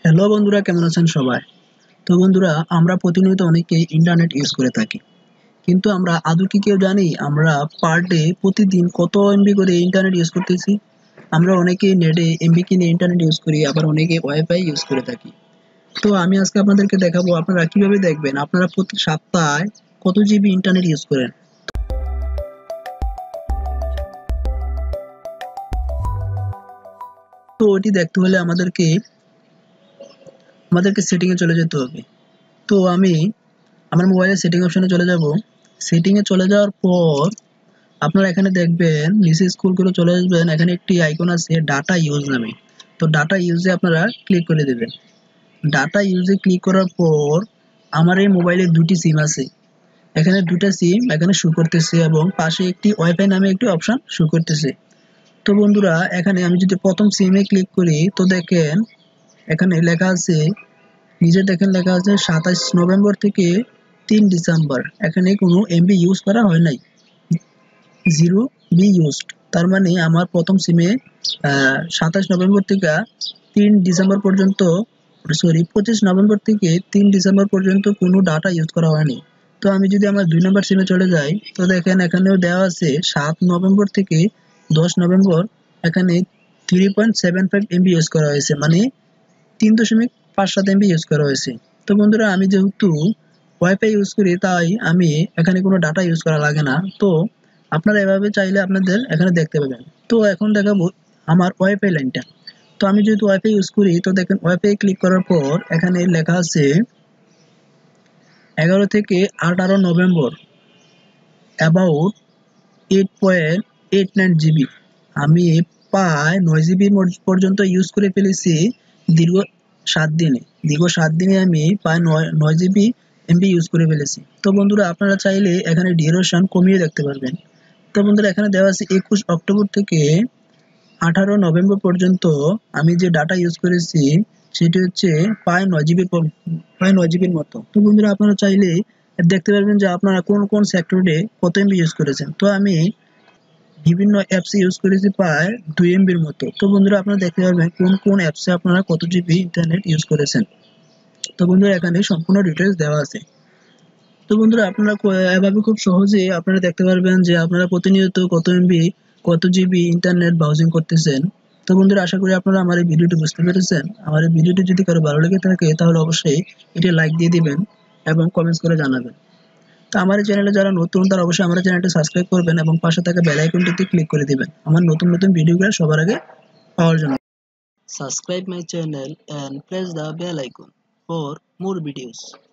Hello বন্ধুরা, কেমন আছেন সবাই? তো বন্ধুরা, আমরা প্রতিনিয়ত অনেকেই ইন্টারনেট ইউজ করে থাকি, কিন্তু আমরা আদৌ কি কেউ জানি আমরা পার ডে প্রতিদিন কত এমবি করে ইন্টারনেট ইউজ করতেছি? আমরা অনেকেই নেটে এমবি কিনে ইন্টারনেট ইউজ করি, আবার অনেকে ওয়াইফাই ইউজ করে থাকি। তো আমি আজকে আপনাদেরকে দেখাবো আপনারা কিভাবে দেখবেন আপনারা প্রতি সপ্তাহে কত জিবি ইন্টারনেট ইউজ করেন। তো ওটি দেখতে হলে আমাদেরকে সেটিং এ চলে যেতে হবে। তো আমি আমার মোবাইলের সেটিং অপশনে চলে যাব। সেটিং এ চলে যাওয়ার পর আপনারা এখানে দেখবেন নিচে স্ক্রল করে চলে আসবেন, এখানে একটি আইকন আছে ডাটা ইউজ নামে। তো ডাটা ইউজে আপনারা ক্লিক করে দেবেন। ডাটা ইউজে ক্লিক করার পর আমার এই মোবাইলে দুটি সিম আছে, এখানে দুটা সিম এখানে শো করতেছে এবং পাশে একটি ওয়াইফাই নামে একটি অপশন শো করতেছে। তো বন্ধুরা, এখানে আমি যদি প্রথম সিমে ক্লিক করি তো দেখেন এখানে লেখা আছে, নিচে দেখেন লেখা আছে 27 নভেম্বর থেকে 3 ডিসেম্বর, এখানে কোনো এমবি ইউজ করা হয় নাই, 0 বি ইউজড। তার মানে আমার প্রথম সিমে 27 নভেম্বর থেকে 3 ডিসেম্বর পর্যন্ত, সরি 25 নভেম্বর থেকে 3 ডিসেম্বর পর্যন্ত কোনো ডাটা ইউজ করা হয়নি। তো আমি যদি আমার 2 নম্বর সিমে চলে যাই তো দেখেন এখানেও দেওয়া আছে 7 নভেম্বর থেকে 10 নভেম্বর, এখানে 3.75 এমবি ইউজ করা হয়েছে, মানে 3.57 এমবি ইউজ করা হয়েছে। তো বন্ধুরা, আমি যেহেতু ওয়াইফাই ইউজ করি তাই আমি এখানে কোনো ডাটা ইউজ করা লাগে না। তো আপনারা এভাবে চাইলে আপনাদের এখানে দেখতে পাবেন। তো এখন দেখাবো আমার ওয়াইফাই লাইনটা। তো আমি যেহেতু ওয়াইফাই ইউজ করি তো দেখেন ওয়াইফাই ক্লিক করার পর এখানে লেখা আছে 11 থেকে 18 নভেম্বর অ্যাবাউট 8.89 জিবি। আমি প্রায় 9 জিবি পর্যন্ত ইউজ করে ফেলেছি দীর্ঘ 7 দিনে। আমি প্রায় 9 জিবি এমবি ইউজ করে ফেলেছি। তো বন্ধুরা, আপনারা চাইলে এখানে ডিউরেশন কমিয়ে দেখতে পারবেন। তো বন্ধুরা, এখানে দেওয়া আছে 21 অক্টোবর থেকে 18 নভেম্বর পর্যন্ত আমি যে ডাটা ইউজ করেছি সেটি হচ্ছে প্রায় 9 জিবির মতো। তো বন্ধুরা, আপনারা চাইলে দেখতে পারবেন যে আপনারা কোন কোন সেক্টরে কত এমবি ইউজ করেছেন। তো আমি বিভিন্ন অ্যাপস ইউজ করেছি প্রায় 2 এমবির মতো। তো বন্ধুরা, আপনারা দেখতে পারবেন কোন কোন অ্যাপসে আপনারা কত জিবি ইন্টারনেট ইউজ করেছেন। তো বন্ধুরা, এখানে সম্পূর্ণ ডিটেলস দেওয়া আছে। তো বন্ধুরা, আপনারা এভাবে খুব সহজে আপনারা দেখতে পারবেন যে আপনারা প্রতিনিয়ত কত এমবি কত জিবি ইন্টারনেট ব্রাউজিং করতেছেন। তো বন্ধুরা, আশা করি আপনারা আমার এই ভিডিওটি বুঝতে পেরেছেন। আমার এই ভিডিওটি যদি কারো ভালো লেগে থাকে তাহলে অবশ্যই এটি লাইক দিয়ে দিবেন এবং কমেন্টস করে জানাবেন। তো আমার এই চ্যানেলে যারা নতুন তারা অবশ্যই আমার চ্যানেলটি সাবস্ক্রাইব করবেন এবং পাশে থাকা বেল আইকনটিতে ক্লিক করে দিবেন আমার নতুন নতুন ভিডিওগুলো সবার আগে পাওয়ার জন্য। Subscribe my channel and press the bell icon for more videos.